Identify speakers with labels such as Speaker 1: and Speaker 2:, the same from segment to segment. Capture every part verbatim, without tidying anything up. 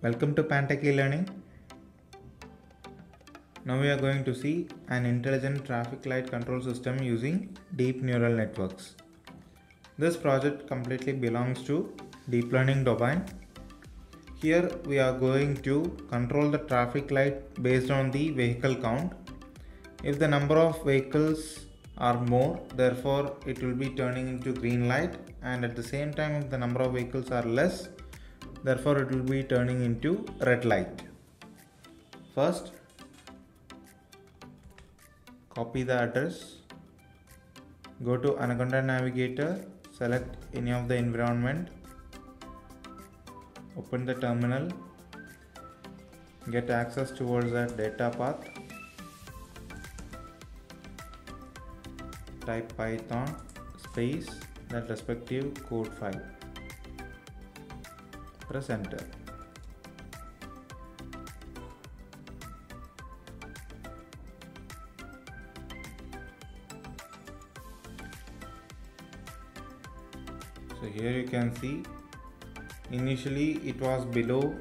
Speaker 1: Welcome to Pantech e-learning. Now we are going to see an intelligent traffic light control system using deep neural networks. This project completely belongs to deep learning domain. Here we are going to control the traffic light based on the vehicle count. If the number of vehicles are more, therefore it will be turning into green light, and at the same time if the number of vehicles are less, therefore it will be turning into red light. First, copy the address, go to Anaconda Navigator, select any of the environment, open the terminal, get access towards that data path, type Python space that respective code file, press enter. So here you can see initially it was below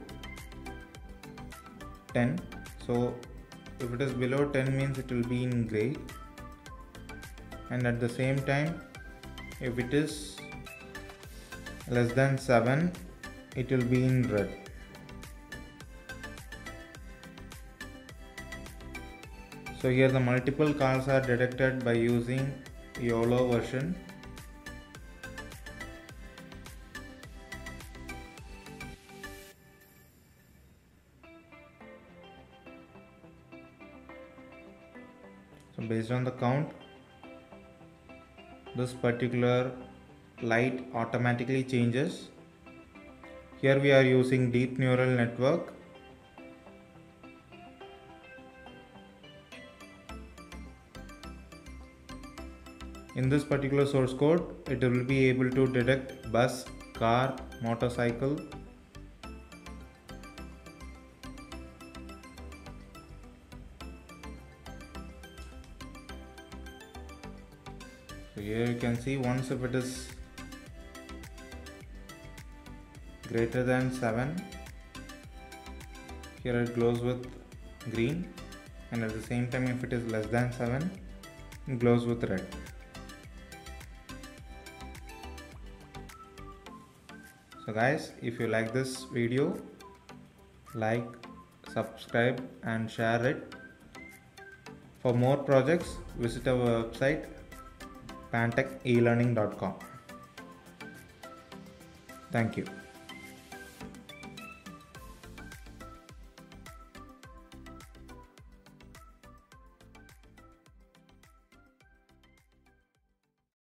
Speaker 1: ten, so if it is below ten means it will be in gray, and at the same time if it is less than seven it will be in red. So here the multiple calls are detected by using YOLO version. So based on the count, this particular light automatically changes. Here we are using deep neural network. In this particular source code, it will be able to detect bus, car, motorcycle, so here you can see once if it is greater than seven, here it glows with green, and at the same time if it is less than seven, it glows with red. So guys, if you like this video, like, subscribe and share it. For more projects, visit our website pantech e learning dot com. Thank you.